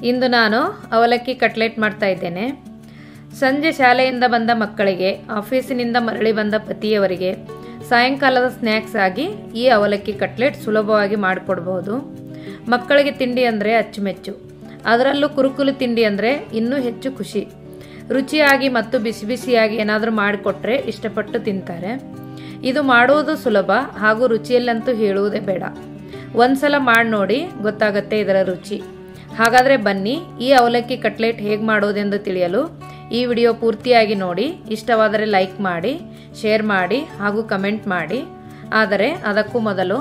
ಇಂದು ನಾನು ಅವಲಕ್ಕಿ ಕಟ್ಲೆಟ್ ಮಾಡ್ತಾ ಇದ್ದೇನೆ. ಸಂಜೆ ಶಾಲೆಯಿಂದ ಬಂದ ಮಕ್ಕಳಿಗೆ, ಆಫೀಸಿನಿಂದ ಮರಳಿ ಬಂದ ಪತಿಯವರಿಗೆ ಸಾಯಂಕಾಲದ ಸ್ನ್ಯಾಕ್ಸ್ ಆಗಿ ಈ ಅವಲಕ್ಕಿ ಕಟ್ಲೆಟ್ ಸುಲಭವಾಗಿ ಮಾಡಿಕೊಡಬಹುದು. ಮಕ್ಕಳಿಗೆ ತಿಂಡಿ ಅಂದರೆ ಅಚ್ಚುಮೆಚ್ಚು, ಅದರಲ್ಲೂ ಕುರುಕುಲು ತಿಂಡಿ ಅಂದರೆ ಇನ್ನೂ ಹೆಚ್ಚು ಖುಷಿ. ರುಚಿಯಾಗಿ ಮತ್ತು ಬಿಸಿ ಬಿಸಿಯಾಗಿ ಏನಾದರೂ ಮಾಡಿಕೊಟ್ರೆ ಇಷ್ಟಪಟ್ಟು ತಿಂತಾರೆ. ಇದು ಮಾಡುವುದು ಸುಲಭ ಹಾಗೂ ರುಚಿಯಲ್ಲಂತೂ ಹೇಳುವುದೇ ಬೇಡ. ಒಂದ್ಸಲ ಮಾಡಿ ನೋಡಿ ಗೊತ್ತಾಗುತ್ತೆ ಇದರ ರುಚಿ. ಹಾಗಾದರೆ ಬನ್ನಿ ಈ ಅವಲಕ್ಕಿ ಕಟ್ಲೆಟ್ ಹೇಗೆ ಮಾಡೋದೆಂದು ತಿಳಿಯಲು ಈ ವಿಡಿಯೋ ಪೂರ್ತಿಯಾಗಿ ನೋಡಿ. ಇಷ್ಟವಾದರೆ ಲೈಕ್ ಮಾಡಿ, ಶೇರ್ ಮಾಡಿ ಹಾಗೂ ಕಮೆಂಟ್ ಮಾಡಿ. ಆದರೆ ಅದಕ್ಕೂ ಮೊದಲು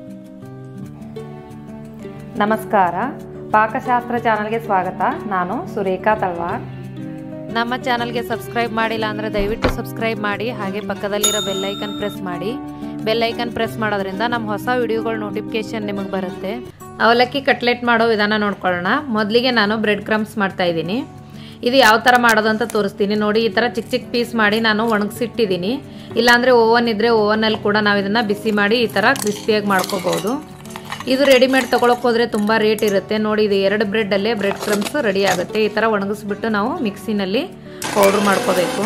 ನಮಸ್ಕಾರ, ಪಾಕಶಾಸ್ತ್ರ ಚಾನಲ್ಗೆ ಸ್ವಾಗತ. ನಾನು ಸುರೇಖಾ ತಳವಾರ್. ನಮ್ಮ ಚಾನಲ್ಗೆ ಸಬ್ಸ್ಕ್ರೈಬ್ ಮಾಡಿಲ್ಲ ಅಂದರೆ ದಯವಿಟ್ಟು ಸಬ್ಸ್ಕ್ರೈಬ್ ಮಾಡಿ, ಹಾಗೆ ಪಕ್ಕದಲ್ಲಿರೋ ಬೆಲ್ಲೈಕನ್ ಪ್ರೆಸ್ ಮಾಡಿ. ಬೆಲ್ಲೈಕನ್ ಪ್ರೆಸ್ ಮಾಡೋದ್ರಿಂದ ನಮ್ಮ ಹೊಸ ವಿಡಿಯೋಗಳ ನೋಟಿಫಿಕೇಶನ್ ನಿಮಗೆ ಬರುತ್ತೆ. ಅವಲಕ್ಕಿ ಕಟ್ಲೆಟ್ ಮಾಡೋ ವಿಧಾನ ನೋಡ್ಕೊಳ್ಳೋಣ. ಮೊದಲಿಗೆ ನಾನು ಬ್ರೆಡ್ ಕ್ರಮ್ಸ್ ಮಾಡ್ತಾ ಇದ್ದೀನಿ. ಇದು ಯಾವ ಥರ ಮಾಡೋದು ಅಂತ ತೋರಿಸ್ತೀನಿ ನೋಡಿ. ಈ ಥರ ಚಿಕ್ಕ ಚಿಕ್ಕ ಪೀಸ್ ಮಾಡಿ ನಾನು ಒಣಗಿಸಿಟ್ಟಿದ್ದೀನಿ. ಇಲ್ಲಾಂದರೆ ಓವನ್ ಇದ್ದರೆ ಓವನಲ್ಲಿ ಕೂಡ ನಾವು ಇದನ್ನು ಬಿಸಿ ಮಾಡಿ ಈ ಥರ ಕ್ರಿಸ್ಪಿಯಾಗಿ ಮಾಡ್ಕೋಬೋದು. ಇದು ರೆಡಿಮೇಡ್ ತೊಗೊಳಕ್ಕೆ ಹೋದರೆ ತುಂಬ ರೇಟ್ ಇರುತ್ತೆ. ನೋಡಿ, ಇದು 2 ಬ್ರೆಡ್ಡಲ್ಲೇ ಬ್ರೆಡ್ ಕ್ರಮ್ಸ್ ರೆಡಿ ಆಗುತ್ತೆ. ಈ ಥರ ಒಣಗಿಸ್ಬಿಟ್ಟು ನಾವು ಮಿಕ್ಸಿನಲ್ಲಿ ಪೌಡ್ರ್ ಮಾಡ್ಕೋಬೇಕು.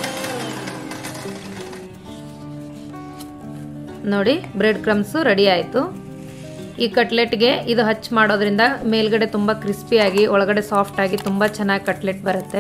ನೋಡಿ, ಬ್ರೆಡ್ ಕ್ರಮ್ಸು ರೆಡಿ ಆಯಿತು. ಈ ಕಟ್ಲೆಟ್ಗೆ ಇದು ಹಚ್ ಮಾಡೋದ್ರಿಂದ ಮೇಲ್ಗಡೆ ತುಂಬ ಕ್ರಿಸ್ಪಿಯಾಗಿ ಒಳಗಡೆ ಸಾಫ್ಟಾಗಿ ತುಂಬ ಚೆನ್ನಾಗಿ ಕಟ್ಲೆಟ್ ಬರುತ್ತೆ.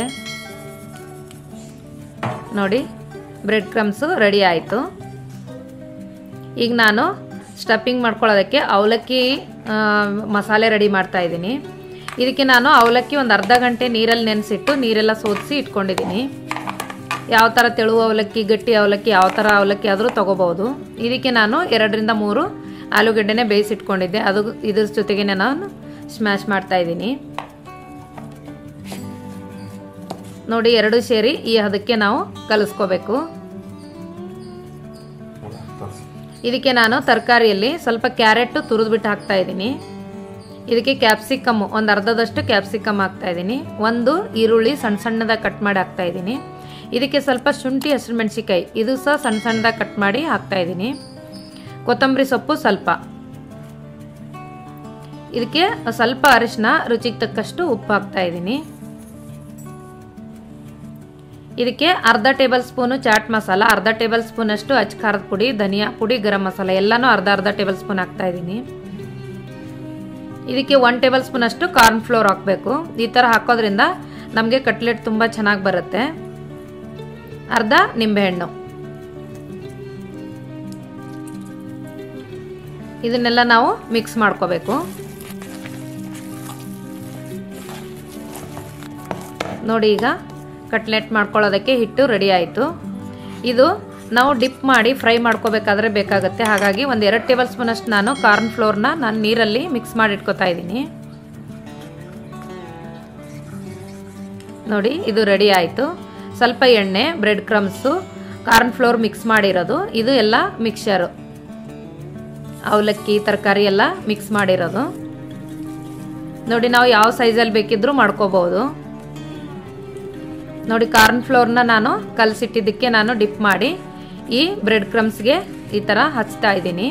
ನೋಡಿ, ಬ್ರೆಡ್ ಕ್ರಮ್ಸು ರೆಡಿ ಆಯಿತು. ಈಗ ನಾನು ಸ್ಟಫಿಂಗ್ ಮಾಡ್ಕೊಳ್ಳೋದಕ್ಕೆ ಅವಲಕ್ಕಿ ಮಸಾಲೆ ರೆಡಿ ಮಾಡ್ತಾ ಇದ್ದೀನಿ. ಇದಕ್ಕೆ ನಾನು ಅವಲಕ್ಕಿ ಒಂದು ಅರ್ಧ ಗಂಟೆ ನೀರಲ್ಲಿ ನೆನೆಸಿಟ್ಟು ನೀರೆಲ್ಲ ಸೋದಿಸಿ ಇಟ್ಕೊಂಡಿದ್ದೀನಿ. ಯಾವ ಥರ ತೆಳುವು ಅವಲಕ್ಕಿ, ಗಟ್ಟಿ ಅವಲಕ್ಕಿ, ಯಾವ ಥರ ಅವಲಕ್ಕಿ ಆದರೂ ತೊಗೋಬೋದು. ಇದಕ್ಕೆ ನಾನು 2 ರಿಂದ 3 ಆಲೂಗಡ್ಡೆನೇ ಬೇಯಿಸಿಟ್ಕೊಂಡಿದ್ದೆ. ಅದು ಇದ್ರ ಜೊತೆಗೆ ನಾನು ಸ್ಮ್ಯಾಶ್ ಮಾಡ್ತಾ ಇದ್ದೀನಿ. ನೋಡಿ, 2 ಸೇರಿ ಈ ಹದಕ್ಕೆ ನಾವು ಕಲಿಸ್ಕೋಬೇಕು. ಇದಕ್ಕೆ ನಾನು ತರಕಾರಿಯಲ್ಲಿ ಸ್ವಲ್ಪ ಕ್ಯಾರೆಟ್ ತುರಿದ್ಬಿಟ್ಟು ಹಾಕ್ತಾ ಇದ್ದೀನಿ. ಇದಕ್ಕೆ ಕ್ಯಾಪ್ಸಿಕಮ್ ಒಂದು ಅರ್ಧದಷ್ಟು ಕ್ಯಾಪ್ಸಿಕಮ್ ಹಾಕ್ತಾ ಇದ್ದೀನಿ. 1 ಈರುಳ್ಳಿ ಸಣ್ಣ ಸಣ್ಣದಾಗಿ ಕಟ್ ಮಾಡಿ ಹಾಕ್ತಾ ಇದ್ದೀನಿ. ಇದಕ್ಕೆ ಸ್ವಲ್ಪ ಶುಂಠಿ, ಹಸಿಮೆಣಸಿಕಾಯಿ ಇದು ಸಹ ಸಣ್ಣ ಸಣ್ಣದಾಗಿ ಕಟ್ ಮಾಡಿ ಹಾಕ್ತಾ ಇದ್ದೀನಿ. ಕೊತ್ತಂಬರಿ ಸೊಪ್ಪು ಸ್ವಲ್ಪ. ಇದಕ್ಕೆ ಸ್ವಲ್ಪ ಅರಿಶಿನ, ರುಚಿಗೆ ತಕ್ಕಷ್ಟು ಉಪ್ಪು ಹಾಕ್ತಾ ಇದ್ದೀನಿ. ಇದಕ್ಕೆ ಅರ್ಧ ಟೇಬಲ್ ಸ್ಪೂನು ಚಾಟ್ ಮಸಾಲ, ಅರ್ಧ ಟೇಬಲ್ ಸ್ಪೂನ್ ಅಷ್ಟು ಅಚ್ಚ ಖಾರದ ಪುಡಿ, ಧನಿಯಾ ಪುಡಿ, ಗರಂ ಮಸಾಲ ಎಲ್ಲನೂ ಅರ್ಧ ಟೇಬಲ್ ಸ್ಪೂನ್ ಹಾಕ್ತಾ ಇದ್ದೀನಿ. ಇದಕ್ಕೆ 1 ಟೇಬಲ್ ಸ್ಪೂನ್ ಅಷ್ಟು ಕಾರ್ನ್ ಫ್ಲೋರ್ ಹಾಕಬೇಕು. ಈ ಥರ ಹಾಕೋದ್ರಿಂದ ನಮಗೆ ಕಟ್ಲೆಟ್ ತುಂಬ ಚೆನ್ನಾಗಿ ಬರುತ್ತೆ. ಅರ್ಧ ನಿಂಬೆಹಣ್ಣು. ಇದನ್ನೆಲ್ಲ ನಾವು ಮಿಕ್ಸ್ ಮಾಡ್ಕೋಬೇಕು. ನೋಡಿ, ಈಗ ಕಟ್ಲೆಟ್ ಮಾಡ್ಕೊಳ್ಳೋದಕ್ಕೆ ಹಿಟ್ಟು ರೆಡಿ ಆಯಿತು. ಇದು ನಾವು ಡಿಪ್ ಮಾಡಿ ಫ್ರೈ ಮಾಡ್ಕೋಬೇಕಾದ್ರೆ ಬೇಕಾಗುತ್ತೆ. ಹಾಗಾಗಿ ಒಂದು 2 ಟೇಬಲ್ ಸ್ಪೂನ್ ಅಷ್ಟು ನಾನು ಕಾರ್ನ್ ಫ್ಲೋರ್ನ ನಾನು ನೀರಲ್ಲಿ ಮಿಕ್ಸ್ ಮಾಡಿ ಇಟ್ಕೋತಾ ಇದ್ದೀನಿ. ನೋಡಿ, ಇದು ರೆಡಿ ಆಯಿತು. ಸ್ವಲ್ಪ ಎಣ್ಣೆ, bread crumbs, corn flour mix ಮಾಡಿರೋದು, ಇದು ಎಲ್ಲ ಮಿಕ್ಸರು, ಅವಲಕ್ಕಿ ತರಕಾರಿ ಎಲ್ಲ ಮಿಕ್ಸ್ ಮಾಡಿರೋದು. ನೋಡಿ, ನಾವು ಯಾವ ಸೈಜಲ್ಲಿ ಬೇಕಿದ್ರೂ ಮಾಡ್ಕೋಬಹುದು. ನೋಡಿ, ಕಾರ್ನ್ ಫ್ಲೋರ್ನ ನಾನು ಕಲಸಿಟ್ಟಿದ್ದಕ್ಕೆ ನಾನು ಡಿಪ್ ಮಾಡಿ ಈ ಬ್ರೆಡ್ ಕ್ರಮ್ಸ್ಗೆ ಈ ಥರ ಹಚ್ತಾ ಇದ್ದೀನಿ.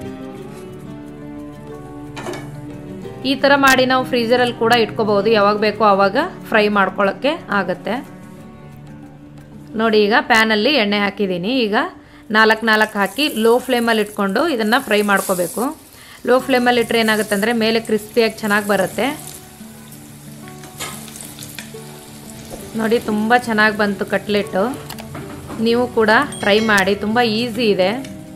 ಈ ಥರ ಮಾಡಿ ನಾವು ಫ್ರೀಜರಲ್ಲಿ ಕೂಡ ಇಟ್ಕೋಬಹುದು. ಯಾವಾಗ ಬೇಕೋ ಆವಾಗ ಫ್ರೈ ಮಾಡ್ಕೊಳ್ಳೋಕ್ಕೆ ಆಗುತ್ತೆ. ನೋಡಿ, ಈಗ ಪ್ಯಾನಲ್ಲಿ ಎಣ್ಣೆ ಹಾಕಿದ್ದೀನಿ. ಈಗ 4 ಹಾಕಿ ಲೋ ಫ್ಲೇಮಲ್ಲಿ ಇಟ್ಕೊಂಡು ಇದನ್ನು ಫ್ರೈ ಮಾಡ್ಕೋಬೇಕು. ಲೋ ಫ್ಲೇಮಲ್ಲಿ ಇಟ್ಟರೆ ಏನಾಗುತ್ತೆ ಅಂದರೆ ಮೇಲೆ ಕ್ರಿಸ್ಪಿಯಾಗಿ ಚೆನ್ನಾಗಿ ಬರುತ್ತೆ. ನೋಡಿ, ತುಂಬ ಚೆನ್ನಾಗಿ ಬಂತು ಕಟ್ಲೆಟು. ನೀವು ಕೂಡ ಟ್ರೈ ಮಾಡಿ, ತುಂಬ ಈಸಿ ಇದೆ.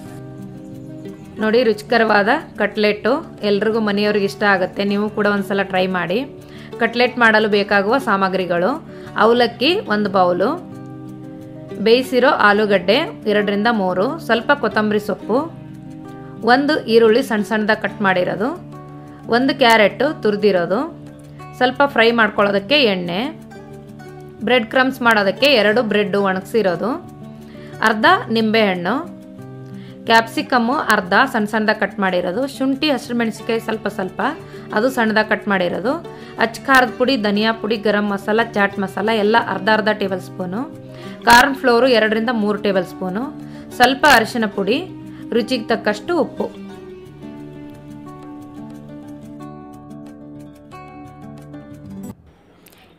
ನೋಡಿ, ರುಚಿಕರವಾದ ಕಟ್ಲೆಟ್ಟು ಎಲ್ರಿಗೂ ಮನೆಯವ್ರಿಗೆ ಇಷ್ಟ ಆಗುತ್ತೆ. ನೀವು ಕೂಡ ಒಂದ್ಸಲ ಟ್ರೈ ಮಾಡಿ. ಕಟ್ಲೆಟ್ ಮಾಡಲು ಬೇಕಾಗುವ ಸಾಮಗ್ರಿಗಳು: ಅವಲಕ್ಕಿ 1 ಬೌಲು, ಬೇಯಿಸಿರೋ ಆಲೂಗಡ್ಡೆ 2 ರಿಂದ 3, ಸ್ವಲ್ಪ ಕೊತ್ತಂಬರಿ ಸೊಪ್ಪು, 1 ಈರುಳ್ಳಿ ಸಣ್ಣ ಸಣ್ಣದಾಗಿ ಕಟ್ ಮಾಡಿರೋದು, 1 ಕ್ಯಾರೆಟ್ ತುರಿದಿರೋದು, ಸ್ವಲ್ಪ ಫ್ರೈ ಮಾಡ್ಕೊಳ್ಳೋದಕ್ಕೆ ಎಣ್ಣೆ, ಬ್ರೆಡ್ ಕ್ರಮ್ಸ್ ಮಾಡೋದಕ್ಕೆ 2 ಬ್ರೆಡ್ ಒಣಗಿಸಿರೋದು, ಅರ್ಧ ನಿಂಬೆಹಣ್ಣು, ಕ್ಯಾಪ್ಸಿಕಮ್ಮು ಅರ್ಧ ಸಣ್ಣ ಸಣ್ಣದಾಗಿ ಕಟ್ ಮಾಡಿರೋದು, ಶುಂಠಿ, ಹಸಿಮೆಣಸಿಕಾಯಿ ಸ್ವಲ್ಪ ಅದು ಸಣ್ಣದಾಗಿ ಕಟ್ ಮಾಡಿರೋದು, ಅಚ್ಚ ಖಾರದ ಪುಡಿ, ಧನಿಯಾ ಪುಡಿ, ಗರಂ ಮಸಾಲ, ಚಾಟ್ ಮಸಾಲ ಎಲ್ಲ ಅರ್ಧ ಟೇಬಲ್ ಸ್ಪೂನು, ಕಾರ್ನ್ ಫ್ಲೋರು 2 ರಿಂದ 3 ಟೇಬಲ್ ಸ್ಪೂನು, ಸ್ವಲ್ಪ ಅರಿಶಿನ ಪುಡಿ, ರುಚಿಗೆ ತಕ್ಕಷ್ಟು ಉಪ್ಪು.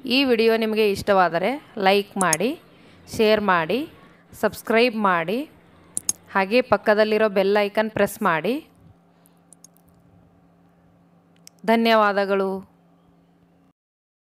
ಈ ವಿಡಿಯೋ ನಿಮಗೆ ಇಷ್ಟವಾದರೆ ಲೈಕ್ ಮಾಡಿ, ಶೇರ್ ಮಾಡಿ, ಸಬ್ಸ್ಕ್ರೈಬ್ ಮಾಡಿ, ಹಾಗೆ ಪಕ್ಕದಲ್ಲಿರೋ ಬೆಲ್ ಐಕನ್ ಪ್ರೆಸ್ ಮಾಡಿ. ಧನ್ಯವಾದಗಳು.